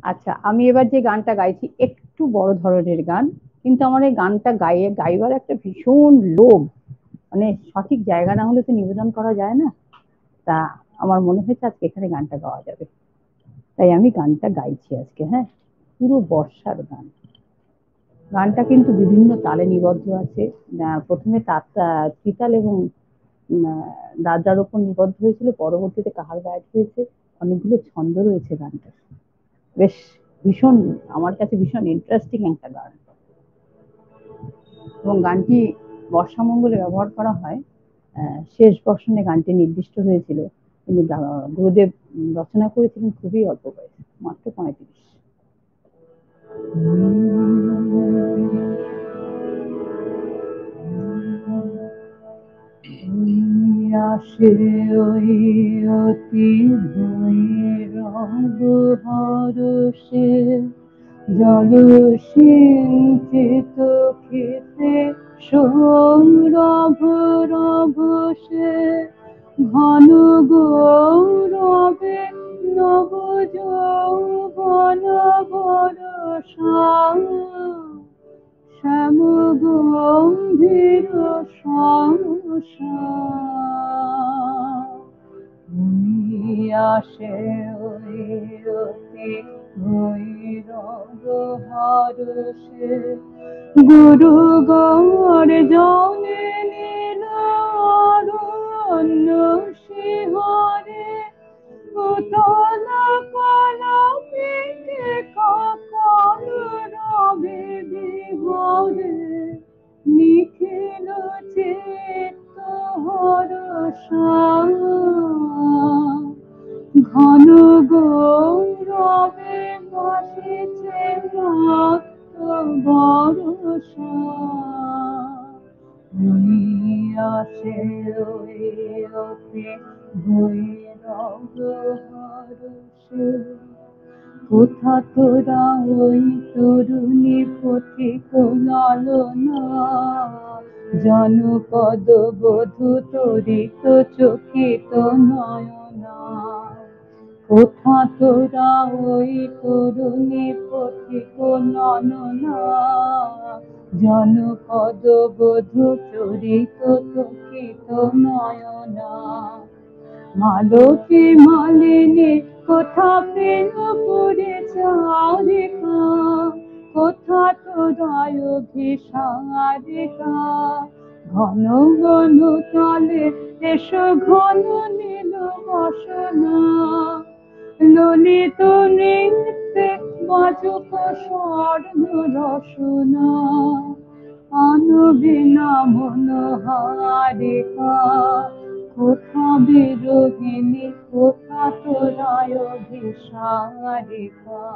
আচ্ছা, আমি এবার যে গানটা গাইছি একটু বড় ধরনের গান, কিন্তু আমার এই গানটা গাইবার একটা ভীষণ লোভ। মানে সঠিক জায়গা না হলে তো নিবেদন করা যায় না। তা আমার মনে হয়েছে আজকে এখানে গানটা গাওয়া যাবে, তাই আমি গানটা গাইছি আজকে। হ্যাঁ, পুরো বর্ষার গান। গানটা কিন্তু বিভিন্ন তালে নিবদ্ধ আছে। প্রথমে ত্রিতাল এবং দাদরার ওপর নিবদ্ধ হয়েছিল, পরবর্তীতে কাহার গায়ে হয়েছে। অনেকগুলো ছন্দ রয়েছে গানটা। বেশ ভীষণ, আমার কাছে ভীষণ ইন্টারেস্টিং একটা গান। এবং গানটি বর্ষামঙ্গলে ব্যবহার করা হয়। শেষ বর্ষণে গানটি নির্দিষ্ট হয়েছিল, কিন্তু গুরুদেব রচনা করেছিলেন খুবই অল্প বয়সে, মাত্র 35। আসে ওই অতি ভৈরব হরষে, জল সিঞ্চিত ক্ষেতে সৌরভ রভসে, ঘন গৌরবে নব যৌবন বরষা, শ্যাম গম্ভীর সংসা, আসে ওই অতি ভৈরব হরষে, গুরু গৌর জনে নীল অরণ্য শিহরে, পুতল কলপিকে ককল রবে বিহরে, নিখিল চিত্ত হরষা, ঘন গৌরবে ভাসিছে মত্ত বরষা, আসে ওই অতি ভৈরব হরষে। কোথা তোরা ওই তরুণী পথিক লালনা, জনপদ বধূ তরিত চকিত নয়না, কোথা তোরা ওই তরুণী পথিক লালনা, জনপদ বধূ চরিত চকিত নয়না, মালতী মালিনী কোথা প্রেম পুরে চারিকা, কোথা তোরায় অভিসারিকা, ঘন ঘন তালে এসো ঘন নীল বসনা, ললিত নৃত্যে বাজুক স্বর্ণ রসনা, আনবিনা মনোহারিকা, কোথা বিরোহিণী কোথা তোরায় অভিসারিকা,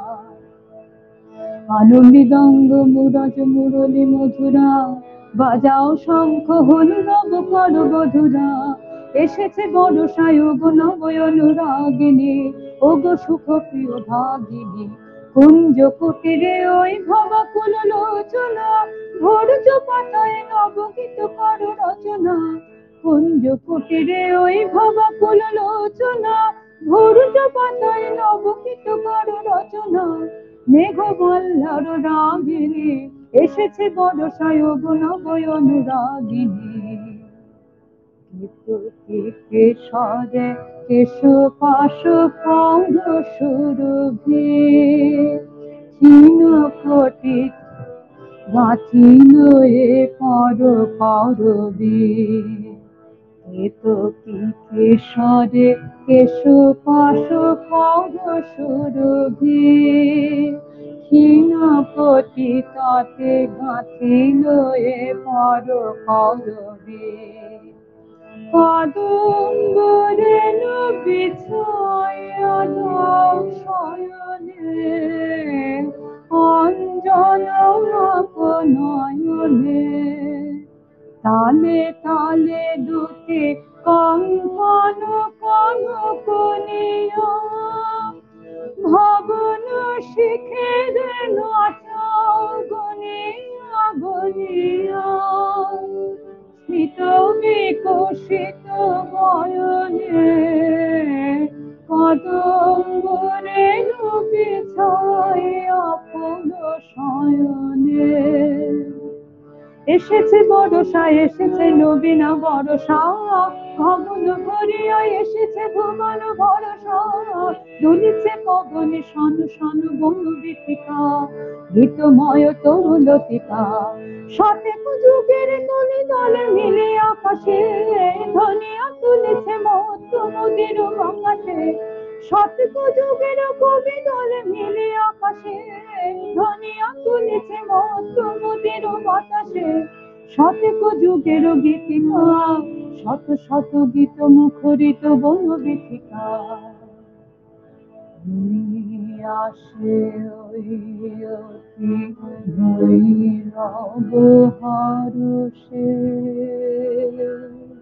আনন্দিদঙ্গ মুরজ মুরলী মধুরা, বাজাও শঙ্খ হলু নব কর বধুরা, এসেছে বর্ষায় গো নবয় অনুরাগিনী, ও গো সুখ প্রিয় ভাগিনী, কুঞ্জ কুটিরে ওই ভবাকুল লোচনা, ভোর্য পাতায় নবগীত কর রচনা, কুঞ্জ কুটিরে ওই ভবাকুল লোচনা, ভোর্য পাতায় নবগীত কর রচনা, মেঘ বল্লর রাগিনী, এসেছে বর্ষায় গো নবয় অনুরাগিনী, কেশরে কেশ পাশ পৌর সুরভি, ক্ষীণ কোটি গাথিল এ পর করবি, কি কেশরে কেশ পাশ পৌর সুরভি, ক্ষীণ কোটি তাতে গাথিল এ পর করবি, কদম্বরে বিছায়া দাও শয়নে, অঞ্জন নয়নে, তালে তালে দুটি কঙ্কন কনকনিয়া, ভবন শিখের নাচাও গনিয়া গনিয়া, স্মিত বিকশিত বয়নে, কদম্বরে বিছায়া এসেছে বর্ষা, এসেছে নবীন বর্ষা, গগন ভরিয়া এসেছে ভুবন ভরসা, দুলিছে পবনে শন শন বনু বীথিকা, গীতময় তরুলতিকা, শতেক যুগের তলে তলে মিলে আকাশে, ধনিয়া তুলেছে মত্ত নদীর আকাশে, শতেক যুগের কবি দলে মিলে আকাশে, ধনিয়া তুলেছে মত্ত নদীর বাতাসে, শতেক যুগের গীতিকা, শত শত গীত মুখরিত বন বীথিকা। আসে ওই অতি ভৈরব হর্ষে।